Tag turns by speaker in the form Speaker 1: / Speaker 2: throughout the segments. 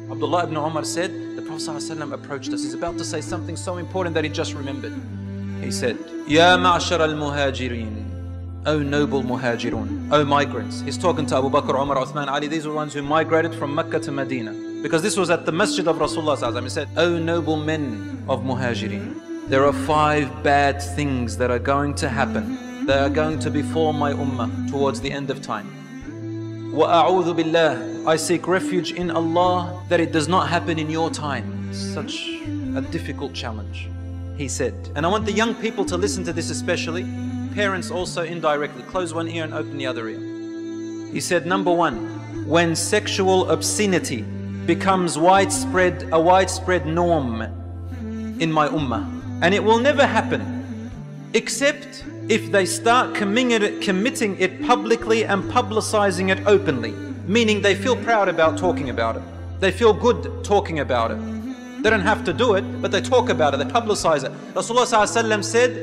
Speaker 1: Abdullah ibn Umar said, the Prophet ﷺ approached us. He's about to say something so important that he just remembered. He said, Ya ma'ashar al-muhajirin, O noble muhajirun, O migrants. He's talking to Abu Bakr, Umar, Uthman, Ali. These were the ones who migrated from Mecca to Medina. Because this was at the masjid of Rasulullah ﷺ. He said, O noble men of muhajirin, there are 5 bad things that are going to happen. That are going to befall my ummah towards the end of time. وَأَعُوذُ بِاللَّهِ, I seek refuge in Allah that it does not happen in your time. Such a difficult challenge, he said. And I want the young people to listen to this especially. Parents also indirectly. Close one ear and open the other ear. He said, number 1, when sexual obscenity becomes a widespread norm in my ummah. And it will never happen except if they start committing it publicly and publicizing it openly, meaning they feel proud about talking about it. They feel good talking about it. They don't have to do it, but they talk about it, they publicize it. Rasulullah ﷺ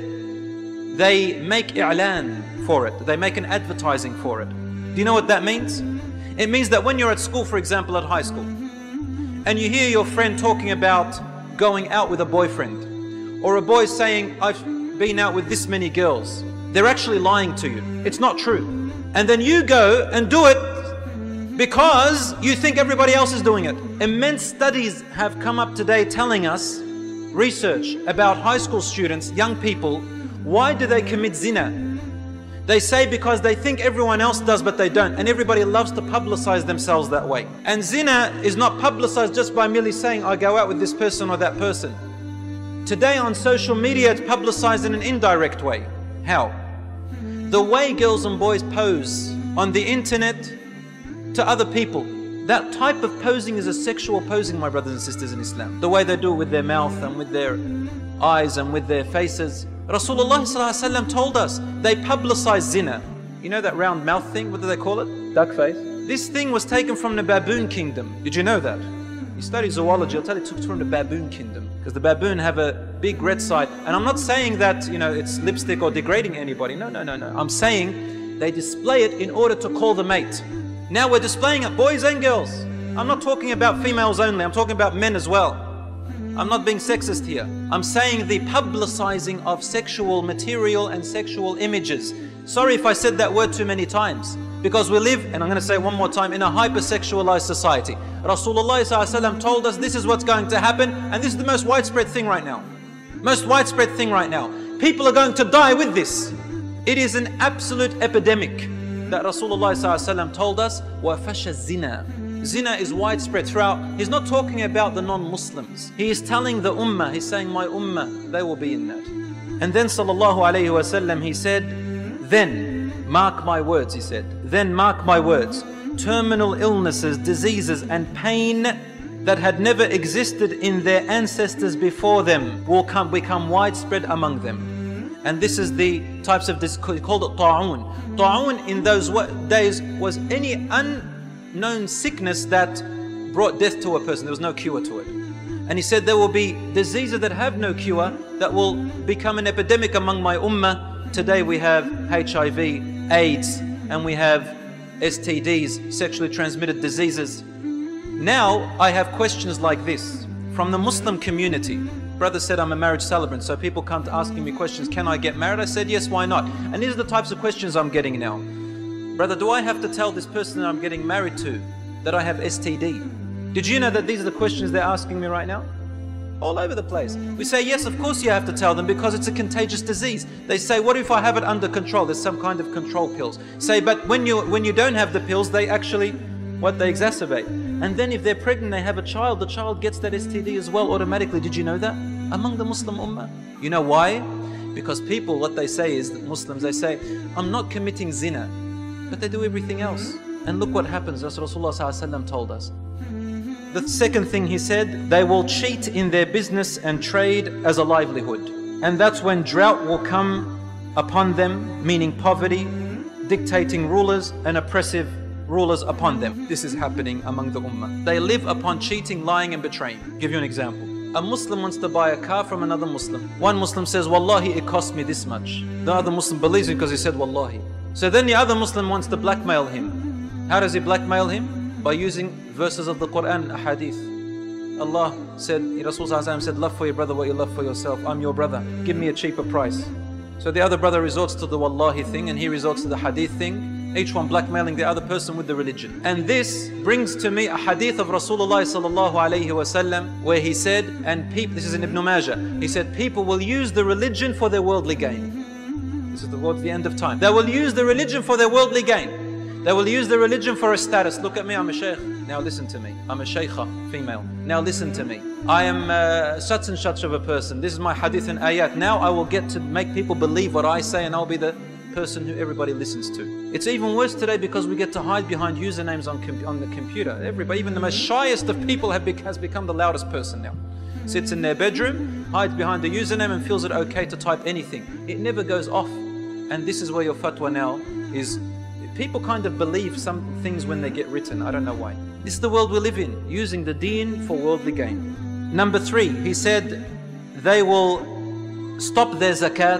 Speaker 1: said they make i'lan for it, they make an advertising for it. Do you know what that means? It means that when you're at school, for example at high school, and you hear your friend talking about going out with a boyfriend, or a boy saying, I've been out with this many girls, they're actually lying to you. It's not true. And then you go and do it because you think everybody else is doing it. Immense studies have come up today telling us, research about high school students, young people, why do they commit zina? They say because they think everyone else does but they don't, and everybody loves to publicize themselves that way. And zina is not publicized just by merely saying I go out with this person or that person. Today on social media it's publicized in an indirect way. How? The way girls and boys pose on the internet to other people. That type of posing is a sexual posing, my brothers and sisters in Islam. The way they do it with their mouth and with their eyes and with their faces. Rasulullah ﷺ told us they publicize zina. You know that round mouth thing? What do they call it? Duck face. This thing was taken from the baboon kingdom. Did you know that? You study zoology, I'll tell you, it took from the baboon kingdom. Because the baboon have a big red side. And I'm not saying that, you know, it's lipstick or degrading anybody. No. I'm saying they display it in order to call the mate. Now we're displaying it, boys and girls. I'm not talking about females only, I'm talking about men as well. I'm not being sexist here. I'm saying the publicizing of sexual material and sexual images. Sorry if I said that word too many times. Because we live, and I'm going to say it one more time, in a hypersexualized society. Rasulullah ﷺ told us this is what's going to happen, and this is the most widespread thing right now. Most widespread thing right now. People are going to die with this. It is an absolute epidemic that Rasulullah ﷺ told us. وَفَشَ الزِّنَا. Zina is widespread throughout. He's not talking about the non-Muslims. He is telling the ummah, he's saying my ummah, they will be in that. And then sallallahu alayhi wasallam, he said, then mark my words, he said, then mark my words, terminal illnesses, diseases and pain that had never existed in their ancestors before them will become widespread among them. And this is the types of this, called it ta'un. Ta'un in those days was any unknown sickness that brought death to a person. There was no cure to it. And he said there will be diseases that have no cure that will become an epidemic among my ummah. Today we have HIV, AIDS, and we have STDs, sexually transmitted diseases. Now I have questions like this from the Muslim community. Brother said I'm a marriage celebrant, so people come to asking me questions, can I get married? I said yes, why not? And these are the types of questions I'm getting now. Brother, do I have to tell this person that I'm getting married to that I have STD? Did you know that these are the questions they're asking me right now? All over the place. We say, yes, of course you have to tell them because it's a contagious disease. They say, what if I have it under control? There's some kind of control pills. Say, but when you don't have the pills, they actually, they exacerbate. And then if they're pregnant, they have a child, the child gets that STD as well automatically. Did you know that? Among the Muslim Ummah. You know why? Because people, what they say is, Muslims, they say, I'm not committing zina, but they do everything else. And look what happens, as Rasulullah ﷺ told us. The second thing he said, they will cheat in their business and trade as a livelihood. And that's when drought will come upon them, meaning poverty, dictating rulers and oppressive rulers upon them. This is happening among the ummah. They live upon cheating, lying and betraying. I'll give you an example. A Muslim wants to buy a car from another Muslim. One Muslim says, Wallahi, it cost me this much. The other Muslim believes him because he said, Wallahi. So then the other Muslim wants to blackmail him. How does he blackmail him? By using verses of the Quran, a hadith. Allah said, Rasulullah said, love for your brother what you love for yourself. I'm your brother, give me a cheaper price. So the other brother resorts to the wallahi thing, and he resorts to the hadith thing, each one blackmailing the other person with the religion. And this brings to me a hadith of Rasulullah sallallahu alayhi wasallam, where he said, and people, this is in Ibn Majah, he said, people will use the religion for their worldly gain. This is towards the end of time. They will use the religion for their worldly gain. They will use the religion for a status. Look at me, I'm a sheikh. Now listen to me. I'm a sheikha, female. Now listen to me. I am such and such of a person. This is my hadith and ayat. Now I will get to make people believe what I say, and I'll be the person who everybody listens to. It's even worse today because we get to hide behind usernames on the computer. Everybody, even the most shyest of people has become the loudest person now. Sits in their bedroom, hides behind the username and feels it okay to type anything. It never goes off. And this is where your fatwa now is. People kind of believe some things when they get written. I don't know why. This is the world we live in, using the deen for worldly gain. Number 3, he said, they will stop their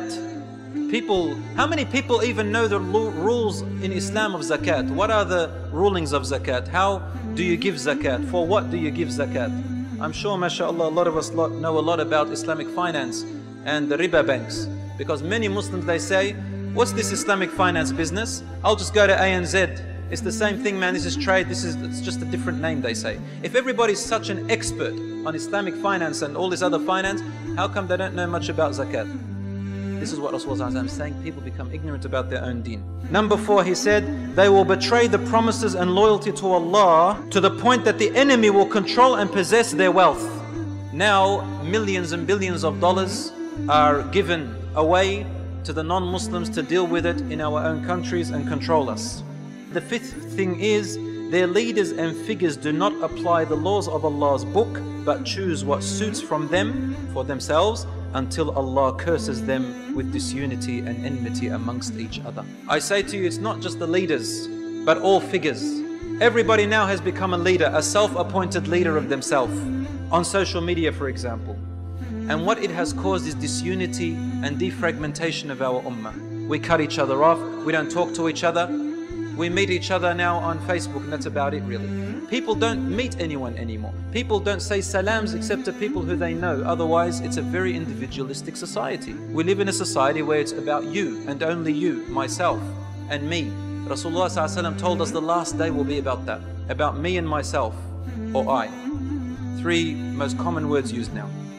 Speaker 1: zakat. People, how many people even know the rules in Islam of zakat? What are the rulings of zakat? How do you give zakat? For what do you give zakat? I'm sure, mashallah, a lot of us know a lot about Islamic finance and the riba banks. Because many Muslims, they say, what's this Islamic finance business? I'll just go to ANZ. It's the same thing, man. This is trade. It's just a different name, they say. If everybody's such an expert on Islamic finance and all this other finance, how come they don't know much about zakat? This is what Rasulullah is saying. People become ignorant about their own deen. Number 4, he said, they will betray the promises and loyalty to Allah to the point that the enemy will control and possess their wealth. Now, millions and billions of dollars are given away to the non-Muslims to deal with it in our own countries and control us. The 5th thing is, their leaders and figures do not apply the laws of Allah's book, but choose what suits from them for themselves until Allah curses them with disunity and enmity amongst each other. I say to you, it's not just the leaders, but all figures. Everybody now has become a leader, a self-appointed leader of themselves. On social media, for example. And what it has caused is disunity and defragmentation of our ummah. We cut each other off, we don't talk to each other. We meet each other now on Facebook, and that's about it really. People don't meet anyone anymore. People don't say salams except to people who they know. Otherwise, it's a very individualistic society. We live in a society where it's about you and only you, myself and me. Rasulullah ﷺ told us the last day will be about that. About me and myself, or I. 3 most common words used now.